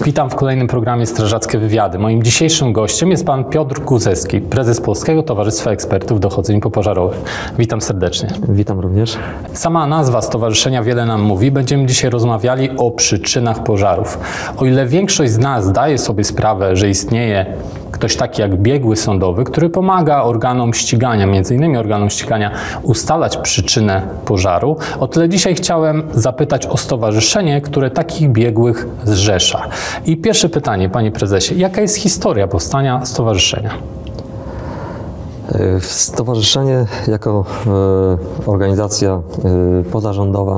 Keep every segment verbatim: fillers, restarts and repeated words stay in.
Witam w kolejnym programie Strażackie Wywiady. Moim dzisiejszym gościem jest pan Piotr Guzewski, prezes Polskiego Towarzystwa Ekspertów Dochodzeń Popożarowych. Witam serdecznie. Witam również. Sama nazwa stowarzyszenia wiele nam mówi. Będziemy dzisiaj rozmawiali o przyczynach pożarów. O ile większość z nas zdaje sobie sprawę, że istnieje ktoś taki jak biegły sądowy, który pomaga organom ścigania, między innymi organom ścigania, ustalać przyczynę pożaru, o tyle dzisiaj chciałem zapytać o stowarzyszenie, które takich biegłych zrzesza. I pierwsze pytanie, panie prezesie, jaka jest historia powstania stowarzyszenia? Stowarzyszenie jako organizacja pozarządowa,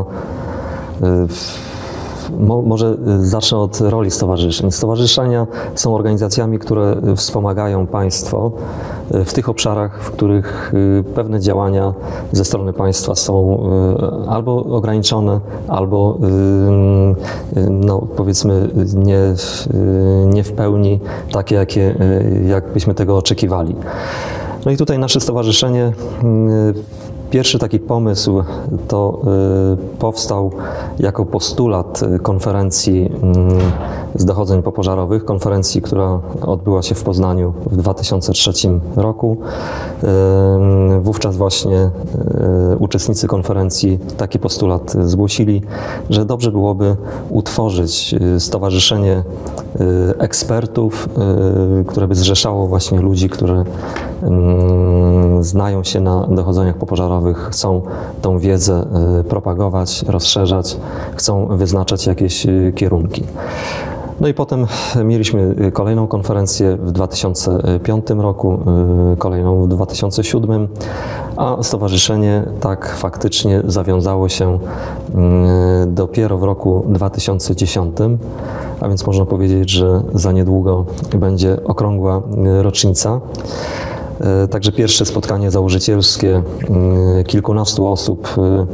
może zacznę od roli stowarzyszeń. Stowarzyszenia są organizacjami, które wspomagają państwo w tych obszarach, w których pewne działania ze strony państwa są albo ograniczone, albo no, powiedzmy nie, nie w pełni takie, jakie, jak byśmy tego oczekiwali. No i tutaj nasze stowarzyszenie, pierwszy taki pomysł to powstał jako postulat konferencji z dochodzeń popożarowych, konferencji, która odbyła się w Poznaniu w dwa tysiące trzecim roku. Wówczas właśnie uczestnicy konferencji taki postulat zgłosili, że dobrze byłoby utworzyć stowarzyszenie ekspertów, które by zrzeszało właśnie ludzi, którzy znają się na dochodzeniach popożarowych, chcą tą wiedzę propagować, rozszerzać, chcą wyznaczać jakieś kierunki. No i potem mieliśmy kolejną konferencję w dwa tysiące piątym roku, kolejną w dwa tysiące siódmym, a stowarzyszenie tak faktycznie zawiązało się dopiero w roku dwa tysiące dziesiątym, a więc można powiedzieć, że za niedługo będzie okrągła rocznica. Także pierwsze spotkanie założycielskie kilkunastu osób,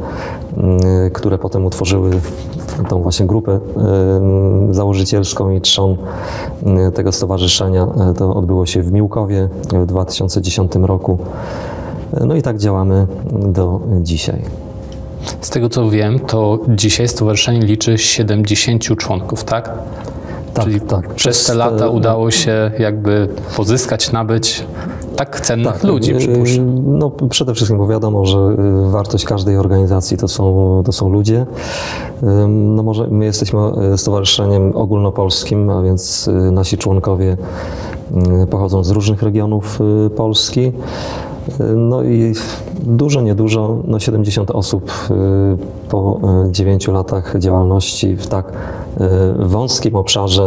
które potem utworzyły tą właśnie grupę założycielską i trzon tego stowarzyszenia, to odbyło się w Miłkowie w dwa tysiące dziesiątym roku. No i tak działamy do dzisiaj. Z tego co wiem, to dzisiaj stowarzyszenie liczy siedemdziesięciu członków, tak? Tak, Czyli tak. Przez te lata udało się jakby pozyskać, nabyć tak cennych tak, ludzi, przypuszczam. No przede wszystkim, bo wiadomo, że wartość każdej organizacji to są, to są ludzie. No może my jesteśmy stowarzyszeniem ogólnopolskim, a więc nasi członkowie pochodzą z różnych regionów Polski. No i dużo, niedużo, no siedemdziesiąt osób po dziewięciu latach działalności w tak wąskim obszarze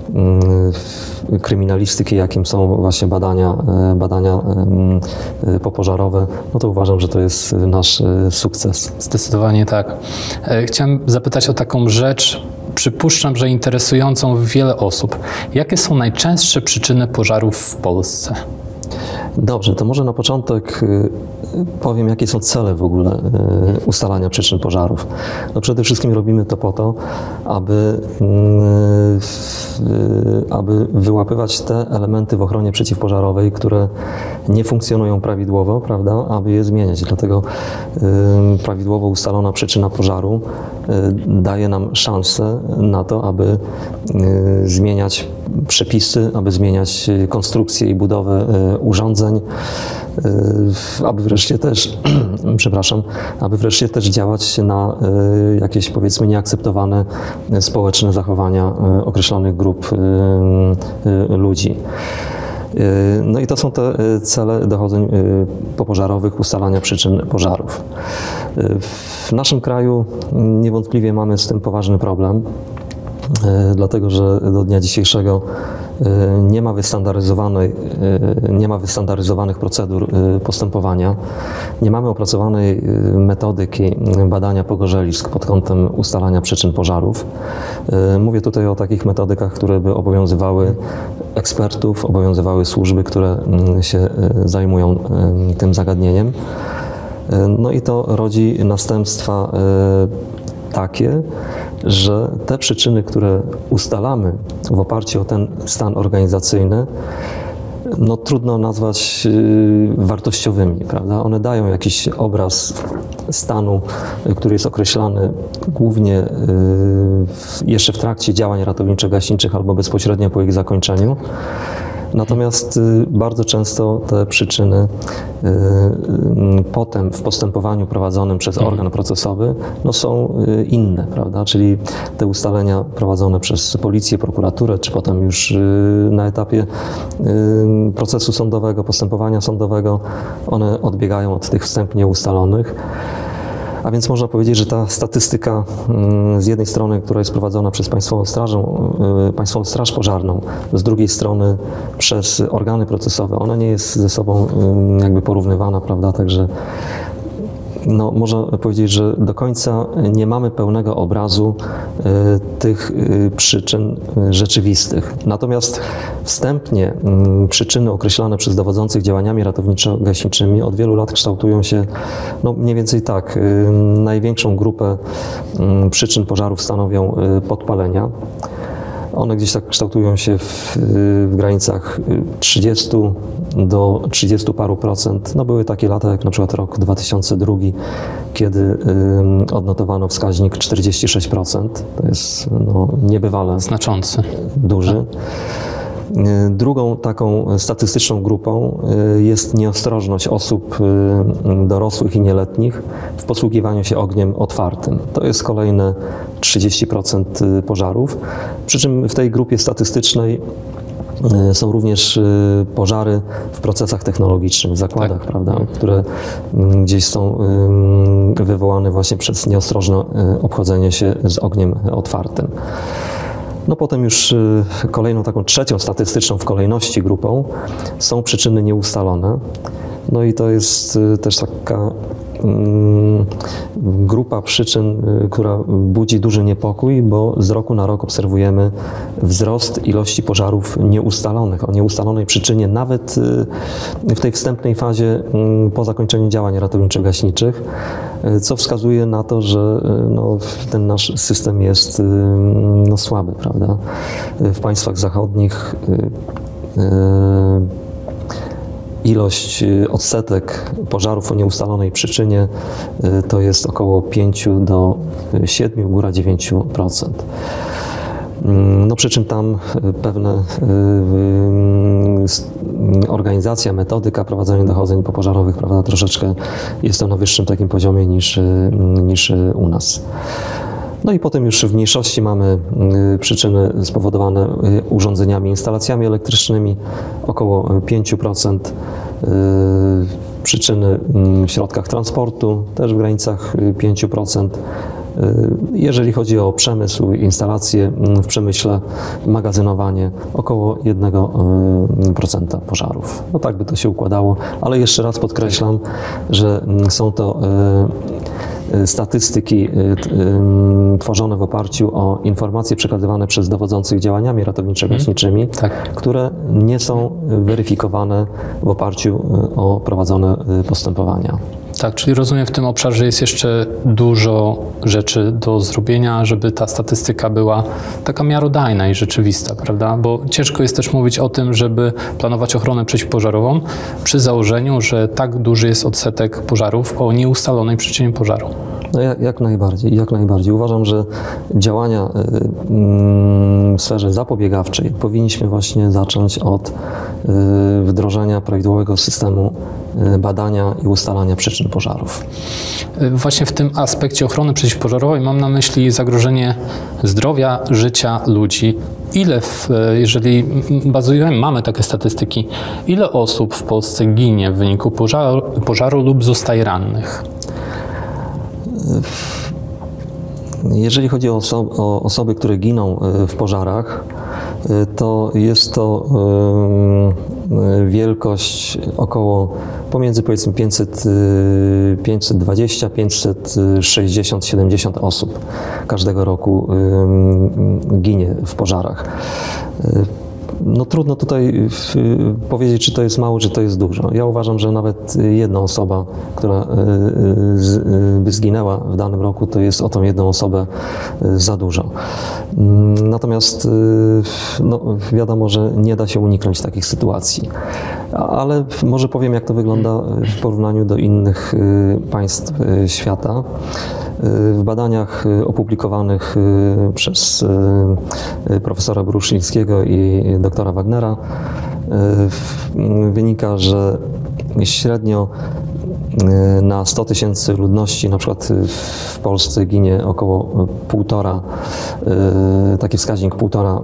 kryminalistyki, jakim są właśnie badania, badania popożarowe, no to uważam, że to jest nasz sukces. Zdecydowanie tak. Chciałem zapytać o taką rzecz, przypuszczam, że interesującą wiele osób. Jakie są najczęstsze przyczyny pożarów w Polsce? Dobrze, to może na początek powiem, jakie są cele w ogóle ustalania przyczyn pożarów. No przede wszystkim robimy to po to, aby, aby wyłapywać te elementy w ochronie przeciwpożarowej, które nie funkcjonują prawidłowo, prawda, aby je zmieniać. Dlatego prawidłowo ustalona przyczyna pożaru daje nam szansę na to, aby zmieniać przepisy, aby zmieniać konstrukcję i budowę urządzeń, aby wreszcie też, przepraszam, aby wreszcie też działać na jakieś, powiedzmy, nieakceptowane społeczne zachowania określonych grup ludzi. No i to są te cele dochodzeń popożarowych, ustalania przyczyn pożarów. W naszym kraju niewątpliwie mamy z tym poważny problem, dlatego że do dnia dzisiejszego nie ma wystandaryzowanej, nie ma wystandaryzowanych procedur postępowania, nie mamy opracowanej metodyki badania pogorzelisk pod kątem ustalania przyczyn pożarów. Mówię tutaj o takich metodykach, które by obowiązywały ekspertów, obowiązywały służby, które się zajmują tym zagadnieniem. No i to rodzi następstwa takie, że te przyczyny, które ustalamy w oparciu o ten stan organizacyjny, no trudno nazwać wartościowymi, prawda? One dają jakiś obraz stanu, który jest określany głównie jeszcze w trakcie działań ratowniczo-gaśniczych albo bezpośrednio po ich zakończeniu. Natomiast bardzo często te przyczyny potem w postępowaniu prowadzonym przez organ procesowy no są inne, prawda? Czyli te ustalenia prowadzone przez policję, prokuraturę, czy potem już na etapie procesu sądowego, postępowania sądowego, one odbiegają od tych wstępnie ustalonych. A więc można powiedzieć, że ta statystyka z jednej strony, która jest prowadzona przez Państwową Strażę, Państwową Straż Pożarną, z drugiej strony przez organy procesowe, ona nie jest ze sobą jakby porównywana, prawda, także no, można powiedzieć, że do końca nie mamy pełnego obrazu y, tych y, przyczyn y, rzeczywistych. Natomiast wstępnie y, przyczyny określane przez dowodzących działaniami ratowniczo-gaśniczymi od wielu lat kształtują się no, mniej więcej tak. Y, największą grupę y, przyczyn pożarów stanowią y, podpalenia. One gdzieś tak kształtują się w, w granicach trzydziestu do trzydziestu paru procent. No były takie lata jak na przykład rok dwa tysiące drugi, kiedy y, odnotowano wskaźnik czterdzieści sześć procent. To jest no, niebywale znaczący. Duży. Drugą taką statystyczną grupą jest nieostrożność osób dorosłych i nieletnich w posługiwaniu się ogniem otwartym. To jest kolejne trzydzieści procent pożarów, przy czym w tej grupie statystycznej są również pożary w procesach technologicznych, w zakładach, tak, prawda, które gdzieś są wywołane właśnie przez nieostrożne obchodzenie się z ogniem otwartym. No potem już kolejną taką trzecią statystyczną w kolejności grupą są przyczyny nieustalone. No i to jest też taka grupa przyczyn, która budzi duży niepokój, bo z roku na rok obserwujemy wzrost ilości pożarów nieustalonych, o nieustalonej przyczynie nawet w tej wstępnej fazie po zakończeniu działań ratowniczo-gaśniczych, co wskazuje na to, że no, ten nasz system jest no, słaby, prawda? W państwach zachodnich ilość, odsetek pożarów o nieustalonej przyczynie to jest około pięć do siedmiu, góra dziewięciu procent. No przy czym tam pewne organizacja, metodyka prowadzenia dochodzeń popożarowych, prawda, troszeczkę jest to na wyższym takim poziomie niż, niż u nas. No i potem już w mniejszości mamy przyczyny spowodowane urządzeniami, instalacjami elektrycznymi, około pięć procent, przyczyny w środkach transportu, też w granicach pięć procent. Jeżeli chodzi o przemysł, instalacje w przemyśle, magazynowanie, około jeden procent pożarów. No tak by to się układało, ale jeszcze raz podkreślam, że są to statystyki tworzone w oparciu o informacje przekazywane przez dowodzących działaniami ratowniczo-gaśniczymi, tak, które nie są weryfikowane w oparciu o prowadzone postępowania. Tak, czyli rozumiem, w tym obszarze jest jeszcze dużo rzeczy do zrobienia, żeby ta statystyka była taka miarodajna i rzeczywista, prawda? Bo ciężko jest też mówić o tym, żeby planować ochronę przeciwpożarową przy założeniu, że tak duży jest odsetek pożarów o nieustalonej przyczynie pożaru. No jak, jak najbardziej, jak najbardziej. Uważam, że działania w sferze zapobiegawczej powinniśmy właśnie zacząć od wdrożenia prawidłowego systemu badania i ustalania przyczyn pożarów. Właśnie w tym aspekcie ochrony przeciwpożarowej mam na myśli zagrożenie zdrowia, życia ludzi. Ile, w, jeżeli bazujemy, mamy takie statystyki, ile osób w Polsce ginie w wyniku pożaru, pożaru lub zostaje rannych? Jeżeli chodzi o, oso o osoby, które giną w pożarach, to jest to wielkość około pomiędzy powiedzmy pięćset, pięćset dwadzieścia, pięćset sześćdziesiąt, siedemdziesiąt osób każdego roku ginie w pożarach. No trudno tutaj w, powiedzieć, czy to jest mało, czy to jest dużo. Ja uważam, że nawet jedna osoba, która z, by zginęła w danym roku, to jest o tą jedną osobę za dużo. Natomiast no, wiadomo, że nie da się uniknąć takich sytuacji. Ale może powiem, jak to wygląda w porównaniu do innych państw świata. W badaniach opublikowanych przez profesora Bruszyńskiego i doktora Wagnera wynika, że średnio na sto tysięcy ludności, na przykład w Polsce ginie około półtora, taki wskaźnik półtora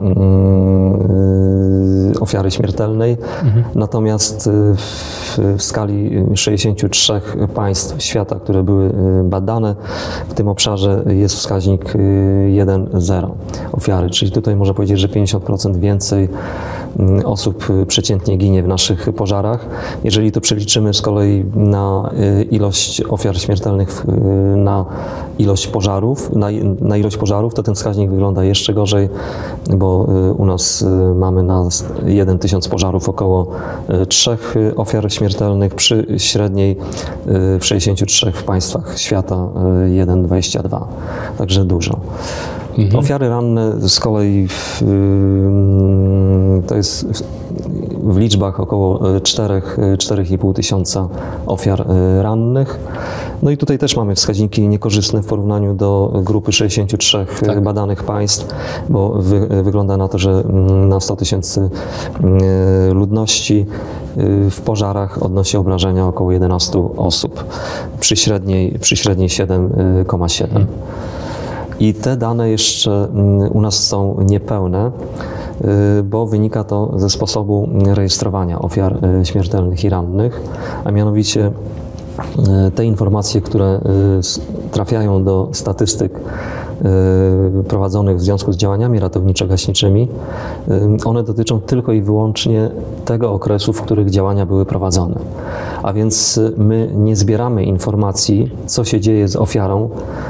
ofiary śmiertelnej, mhm. Natomiast w, w skali sześćdziesięciu trzech państw świata, które były badane, w tym obszarze jest wskaźnik jeden zero ofiary, czyli tutaj można powiedzieć, że pięćdziesiąt procent więcej osób przeciętnie ginie w naszych pożarach. Jeżeli to przeliczymy z kolei na ilość ofiar śmiertelnych na ilość pożarów, na, na ilość pożarów, to ten wskaźnik wygląda jeszcze gorzej, bo u nas mamy na jeden tysiąc pożarów około trzech ofiar śmiertelnych, przy średniej w sześćdziesięciu trzech państwach świata jeden przecinek dwadzieścia dwa, także dużo. Mhm. Ofiary ranne z kolei w, to jest w liczbach około czterech i pół tysiąca ofiar rannych. No i tutaj też mamy wskaźniki niekorzystne w porównaniu do grupy sześćdziesięciu trzech tak. badanych państw, bo wy, wygląda na to, że na sto tysięcy ludności w pożarach odnosi obrażenia około jedenaście osób, przy średniej, przy średniej siedem przecinek siedem. I te dane jeszcze u nas są niepełne, bo wynika to ze sposobu rejestrowania ofiar śmiertelnych i rannych, a mianowicie te informacje, które trafiają do statystyk prowadzonych w związku z działaniami ratowniczo-gaśniczymi, one dotyczą tylko i wyłącznie tego okresu, w których działania były prowadzone. A więc my nie zbieramy informacji, co się dzieje z ofiarą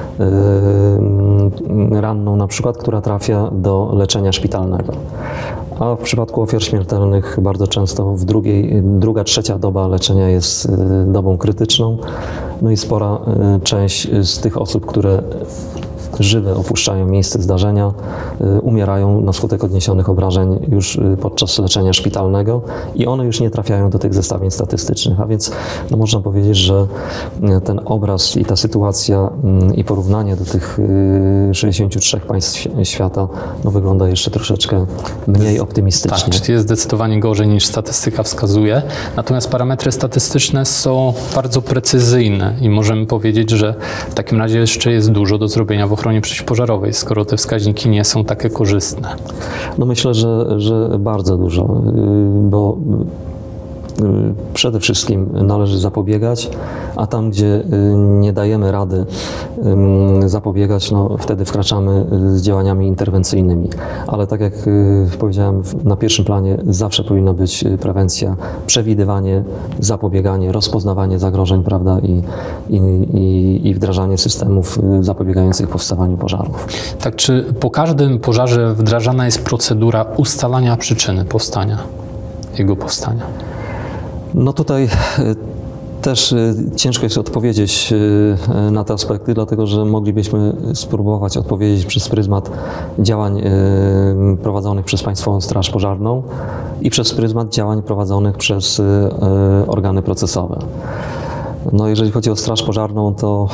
ranną na przykład, która trafia do leczenia szpitalnego. A w przypadku ofiar śmiertelnych bardzo często w drugiej, druga, trzecia doba leczenia jest dobą krytyczną. No i spora część z tych osób, które żywe opuszczają miejsce zdarzenia, umierają na skutek odniesionych obrażeń już podczas leczenia szpitalnego i one już nie trafiają do tych zestawień statystycznych. A więc no, można powiedzieć, że ten obraz i ta sytuacja i porównanie do tych sześćdziesięciu trzech państw świata no, wygląda jeszcze troszeczkę mniej optymistycznie. Tak, czyli jest zdecydowanie gorzej niż statystyka wskazuje. Natomiast parametry statystyczne są bardzo precyzyjne i możemy powiedzieć, że w takim razie jeszcze jest dużo do zrobienia w ochronie przeciwpożarowej, skoro te wskaźniki nie są takie korzystne. No myślę, że, że bardzo dużo, bo przede wszystkim należy zapobiegać, a tam, gdzie nie dajemy rady zapobiegać, no wtedy wkraczamy z działaniami interwencyjnymi. Ale tak jak powiedziałem, na pierwszym planie zawsze powinna być prewencja, przewidywanie, zapobieganie, rozpoznawanie zagrożeń, prawda, i, i, i wdrażanie systemów zapobiegających powstawaniu pożarów. Tak, czy po każdym pożarze wdrażana jest procedura ustalania przyczyny powstania, jego powstania? No tutaj też ciężko jest odpowiedzieć na te aspekty, dlatego że moglibyśmy spróbować odpowiedzieć przez pryzmat działań prowadzonych przez Państwową Straż Pożarną i przez pryzmat działań prowadzonych przez organy procesowe. No jeżeli chodzi o Straż Pożarną, to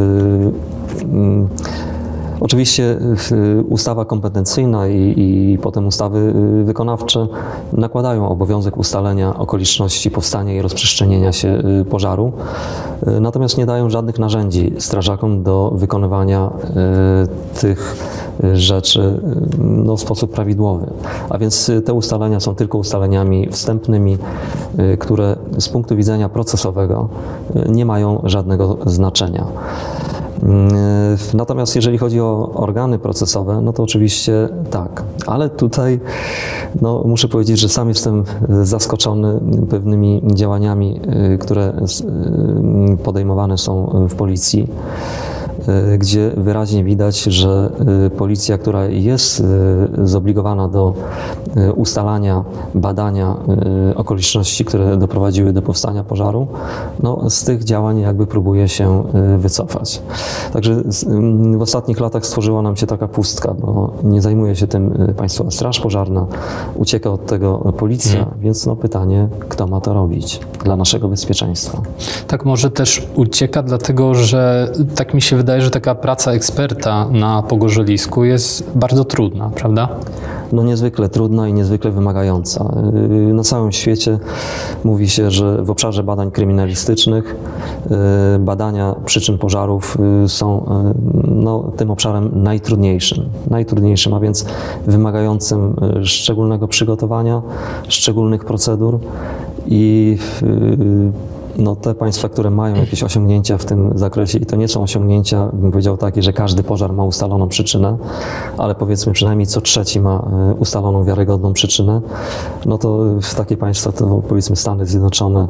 oczywiście ustawa kompetencyjna i, i potem ustawy wykonawcze nakładają obowiązek ustalenia okoliczności powstania i rozprzestrzenienia się pożaru, natomiast nie dają żadnych narzędzi strażakom do wykonywania tych rzeczy no, w sposób prawidłowy. A więc te ustalenia są tylko ustaleniami wstępnymi, które z punktu widzenia procesowego nie mają żadnego znaczenia. Natomiast jeżeli chodzi o organy procesowe, no to oczywiście tak, ale tutaj no, muszę powiedzieć, że sam jestem zaskoczony pewnymi działaniami, które podejmowane są w policji. gdzie wyraźnie widać, że policja, która jest zobligowana do ustalania, badania okoliczności, które doprowadziły do powstania pożaru, no, z tych działań jakby próbuje się wycofać. Także w ostatnich latach stworzyła nam się taka pustka, bo nie zajmuje się tym Państwowa Straż Pożarna, ucieka od tego policja, hmm. więc no pytanie, kto ma to robić dla naszego bezpieczeństwa. Tak, może też ucieka dlatego, że tak mi się wydaje, że taka praca eksperta na pogorzelisku jest bardzo trudna, prawda? No niezwykle trudna i niezwykle wymagająca. Na całym świecie mówi się, że w obszarze badań kryminalistycznych badania przyczyn pożarów są no, tym obszarem najtrudniejszym. Najtrudniejszym, a więc wymagającym szczególnego przygotowania, szczególnych procedur i no, te państwa, które mają jakieś osiągnięcia w tym zakresie i to nie są osiągnięcia, bym powiedział takie, że każdy pożar ma ustaloną przyczynę, ale powiedzmy przynajmniej co trzeci ma ustaloną wiarygodną przyczynę, no to w takie państwa to powiedzmy Stany Zjednoczone,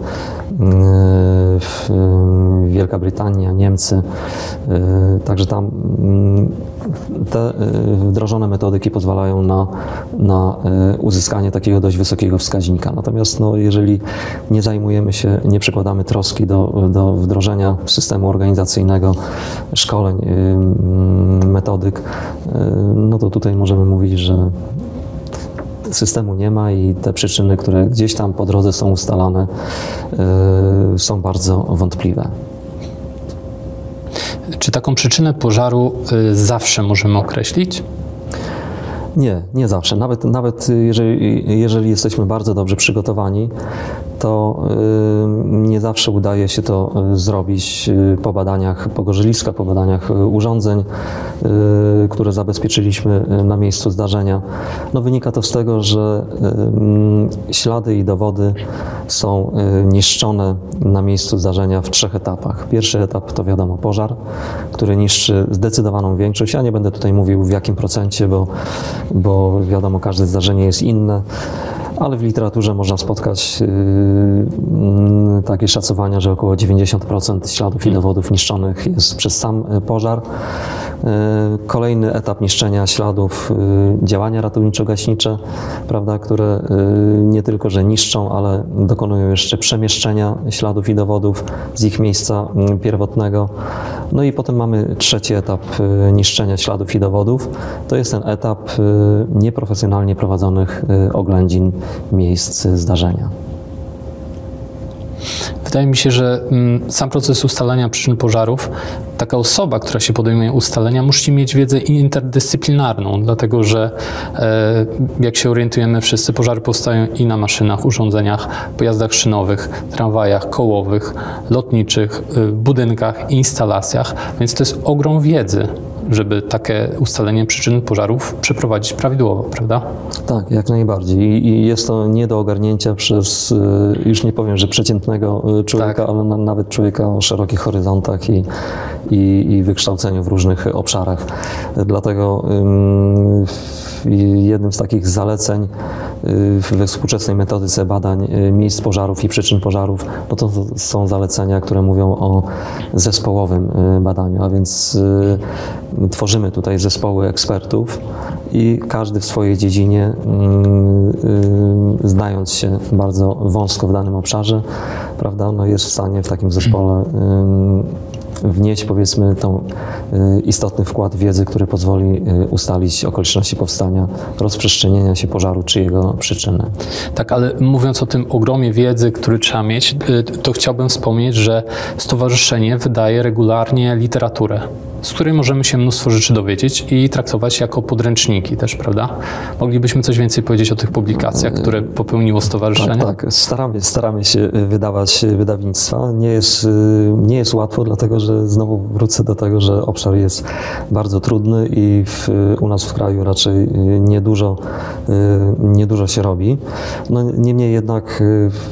Wielka Brytania, Niemcy, także tam te wdrożone metodyki pozwalają na, na uzyskanie takiego dość wysokiego wskaźnika. Natomiast no, jeżeli nie zajmujemy się, nie przykładamy troski do, do wdrożenia systemu organizacyjnego, szkoleń, metodyk, no to tutaj możemy mówić, że systemu nie ma i te przyczyny, które gdzieś tam po drodze są ustalane, są bardzo wątpliwe. Czy taką przyczynę pożaru zawsze możemy określić? Nie, nie zawsze. Nawet, nawet jeżeli, jeżeli jesteśmy bardzo dobrze przygotowani, to nie zawsze udaje się to zrobić po badaniach pogorzyliska, po badaniach urządzeń, które zabezpieczyliśmy na miejscu zdarzenia. No, wynika to z tego, że ślady i dowody są niszczone na miejscu zdarzenia w trzech etapach. Pierwszy etap to wiadomo pożar, który niszczy zdecydowaną większość. Ja nie będę tutaj mówił w jakim procencie, bo, bo wiadomo, każde zdarzenie jest inne. Ale w literaturze można spotkać yy, takie szacowania, że około dziewięćdziesiąt procent śladów i dowodów niszczonych jest przez sam pożar. Yy, kolejny etap niszczenia śladów, yy, działania ratowniczo-gaśnicze, prawda, które yy, nie tylko, że niszczą, ale dokonują jeszcze przemieszczenia śladów i dowodów z ich miejsca yy, pierwotnego. No i potem mamy trzeci etap yy, niszczenia śladów i dowodów. To jest ten etap yy, nieprofesjonalnie prowadzonych yy, oględzin miejsc zdarzenia. Wydaje mi się, że sam proces ustalania przyczyn pożarów, taka osoba, która się podejmuje ustalenia, musi mieć wiedzę interdyscyplinarną, dlatego że jak się orientujemy wszyscy, pożary powstają i na maszynach, urządzeniach, pojazdach szynowych, tramwajach, kołowych, lotniczych, budynkach, instalacjach, więc to jest ogrom wiedzy, żeby takie ustalenie przyczyn pożarów przeprowadzić prawidłowo, prawda? Tak, jak najbardziej. I jest to nie do ogarnięcia przez, już nie powiem, że przeciętnego człowieka, tak, ale na, nawet człowieka o szerokich horyzontach i, i, i wykształceniu w różnych obszarach. Dlatego ym, jednym z takich zaleceń we współczesnej metodyce badań miejsc pożarów i przyczyn pożarów, no to są zalecenia, które mówią o zespołowym badaniu, a więc tworzymy tutaj zespoły ekspertów i każdy w swojej dziedzinie, znając się bardzo wąsko w danym obszarze, prawda, no jest w stanie w takim zespole wnieść, powiedzmy, tą istotny wkład wiedzy, który pozwoli ustalić okoliczności powstania, rozprzestrzenienia się pożaru czy jego przyczyny. Tak, ale mówiąc o tym ogromie wiedzy, który trzeba mieć, to chciałbym wspomnieć, że stowarzyszenie wydaje regularnie literaturę, z której możemy się mnóstwo rzeczy dowiedzieć i traktować jako podręczniki też, prawda? Moglibyśmy coś więcej powiedzieć o tych publikacjach, które popełniło stowarzyszenie? Tak, tak. Staramy, staramy się wydawać wydawnictwa. Nie jest, nie jest łatwo, dlatego że znowu wrócę do tego, że obszar jest bardzo trudny i w, u nas w kraju raczej niedużo, niedużo się robi. No, niemniej jednak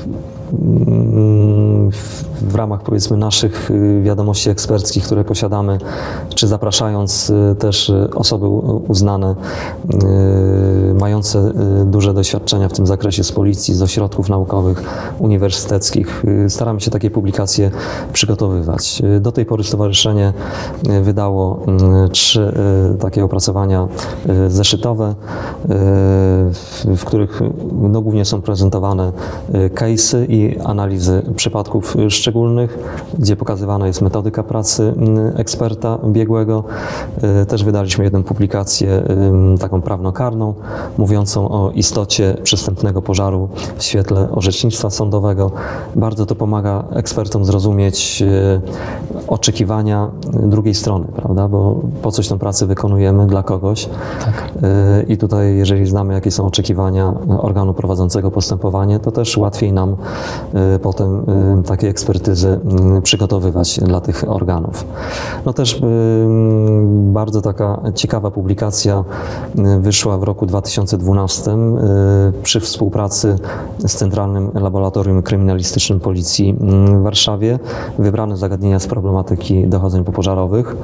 w ramach, powiedzmy, naszych wiadomości eksperckich, które posiadamy, czy zapraszając też osoby uznane, mające duże doświadczenia w tym zakresie z policji, z ośrodków naukowych, uniwersyteckich, staramy się takie publikacje przygotowywać. Do tej pory stowarzyszenie wydało trzy takie opracowania zeszytowe, w których no, głównie są prezentowane case'y i analizy przypadków szczególnych, gdzie pokazywana jest metodyka pracy eksperta biegłego. Też wydaliśmy jedną publikację taką prawnokarną, mówiącą o istocie przystępnego pożaru w świetle orzecznictwa sądowego. Bardzo to pomaga ekspertom zrozumieć oczekiwania drugiej strony, prawda? Bo po coś tę pracę wykonujemy dla kogoś. Tak. I tutaj, jeżeli znamy, jakie są oczekiwania organu prowadzącego postępowanie, to też łatwiej nam potem takie ekspertyzy przygotowywać dla tych organów. No też bardzo taka ciekawa publikacja wyszła w roku dwa tysiące dwunastym przy współpracy z Centralnym Laboratorium Kryminalistycznym Policji w Warszawie. Wybrane zagadnienia z problematyki dochodzeń popożarowych.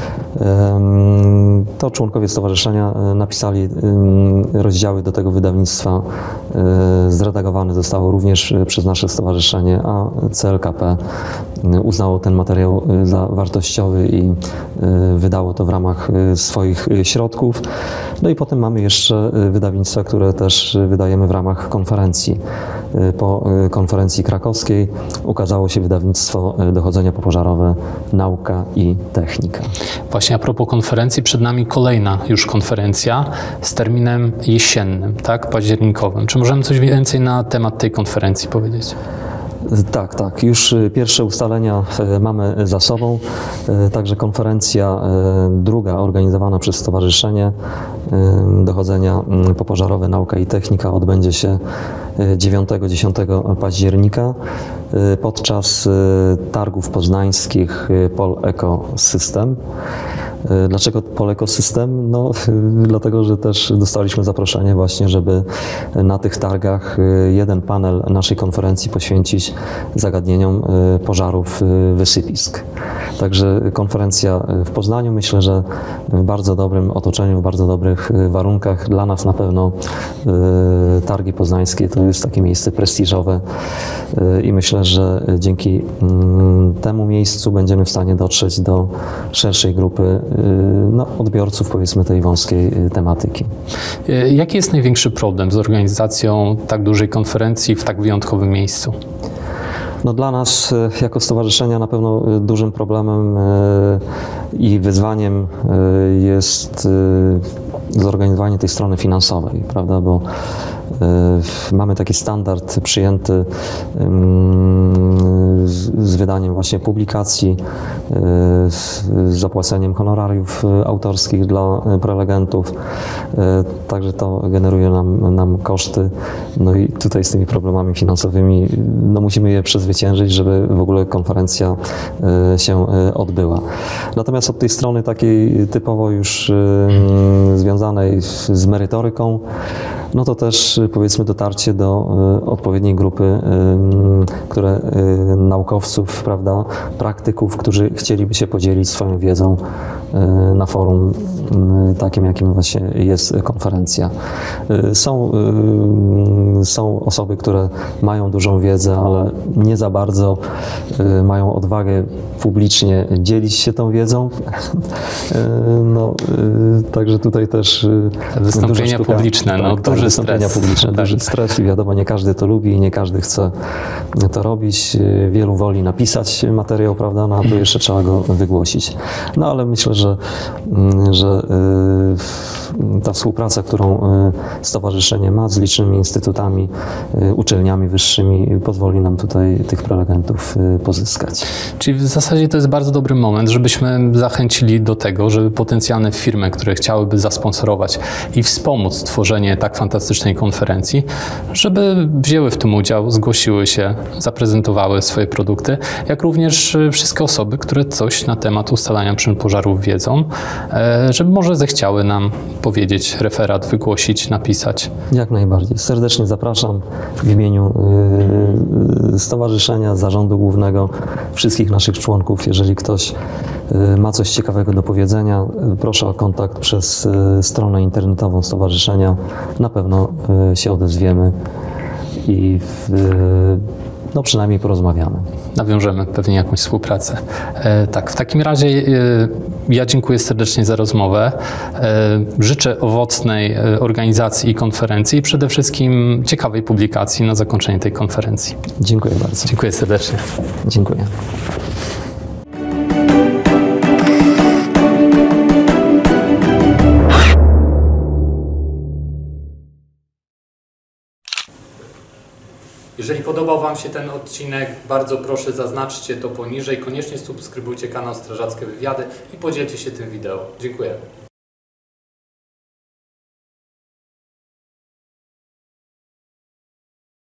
To członkowie stowarzyszenia napisali rozdziały do tego wydawnictwa. Zredagowane zostało również przez nasze stowarzyszenie, a C L K P uznało ten materiał za wartościowy i wydało to w ramach swoich środków. No i potem mamy jeszcze wydawnictwa, które też wydajemy w ramach konferencji. Po konferencji krakowskiej ukazało się wydawnictwo Dochodzenia popożarowe, Nauka i Technika. Właśnie a propos konferencji, przed nami kolejna już konferencja z terminem jesiennym, tak, październikowym. Czy możemy coś więcej na temat tej konferencji powiedzieć? Tak, tak. Już pierwsze ustalenia mamy za sobą. Także konferencja druga organizowana przez Stowarzyszenie Dochodzenia Popożarowe, Nauka i Technika odbędzie się dziewiątego do dziesiątego października podczas targów poznańskich Pol Ecosystem. Dlaczego Pol Ecosystem? No, dlatego, że też dostaliśmy zaproszenie właśnie, żeby na tych targach jeden panel naszej konferencji poświęcić zagadnieniom pożarów wysypisk. Także konferencja w Poznaniu, myślę, że w bardzo dobrym otoczeniu, w bardzo dobrych warunkach. Dla nas na pewno targi poznańskie to jest takie miejsce prestiżowe i myślę, że dzięki temu miejscu będziemy w stanie dotrzeć do szerszej grupy no, odbiorców, powiedzmy, tej wąskiej tematyki. Jaki jest największy problem z organizacją tak dużej konferencji w tak wyjątkowym miejscu? No dla nas jako stowarzyszenia na pewno dużym problemem i wyzwaniem jest zorganizowanie tej strony finansowej, prawda, bo mamy taki standard przyjęty z wydaniem właśnie publikacji, z zapłaceniem honorariów autorskich dla prelegentów, także to generuje nam, nam koszty. No i tutaj z tymi problemami finansowymi no musimy je przezwyciężyć, żeby w ogóle konferencja się odbyła. Natomiast od tej strony takiej typowo już związanej z merytoryką, no to też powiedzmy dotarcie do odpowiedniej grupy, które naukowców, prawda, praktyków, którzy chcieliby się podzielić swoją wiedzą na forum takim, jakim właśnie jest konferencja. Są, są osoby, które mają dużą wiedzę, ale nie za bardzo mają odwagę publicznie dzielić się tą wiedzą. No, także tutaj też wystąpienia sztuka, publiczne, no, tak, duży wystąpienia stres. publiczne, Tak. duży stres i wiadomo, nie każdy to lubi i nie każdy chce to robić. Wielu woli napisać materiał, prawda, no a tu jeszcze trzeba go wygłosić. No ale myślę, że, że ta współpraca, którą stowarzyszenie ma z licznymi instytutami, uczelniami wyższymi, pozwoli nam tutaj tych prelegentów pozyskać. Czyli w zasadzie to jest bardzo dobry moment, żebyśmy zachęcili do tego, żeby potencjalne firmy, które chciałyby zasponsorować i wspomóc tworzenie tak fantastycznej konferencji, żeby wzięły w tym udział, zgłosiły się, zaprezentowały swoje produkty, jak również wszystkie osoby, które coś na temat ustalania przyczyn pożarów wiedzą, żeby może zechciały nam powiedzieć, referat wygłosić, napisać? Jak najbardziej. Serdecznie zapraszam w imieniu y, Stowarzyszenia, Zarządu Głównego, wszystkich naszych członków. Jeżeli ktoś y, ma coś ciekawego do powiedzenia, y, proszę o kontakt przez y, stronę internetową Stowarzyszenia. Na pewno y, się odezwiemy i w, y, no przynajmniej porozmawiamy. Nawiążemy pewnie jakąś współpracę. E, tak, w takim razie e, ja dziękuję serdecznie za rozmowę. E, życzę owocnej e, organizacji i konferencji i przede wszystkim ciekawej publikacji na zakończenie tej konferencji. Dziękuję bardzo. Dziękuję serdecznie. Dziękuję. Jeżeli podobał Wam się ten odcinek, bardzo proszę zaznaczcie to poniżej. Koniecznie subskrybujcie kanał Strażackie Wywiady i podzielcie się tym wideo. Dziękuję.